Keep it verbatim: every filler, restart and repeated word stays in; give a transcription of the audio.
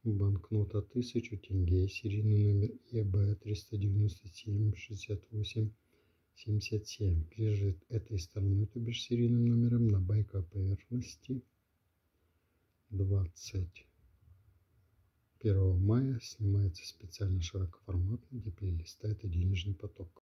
Банкнота тысячу тенге, серийный номер Е Б триста девяносто семь шестьдесят восемь семьдесят семь, лежит этой стороной, то бишь серийным номером, на байковой поверхности. двадцать первого мая снимается специально широкоформатный, где перелистает и денежный поток.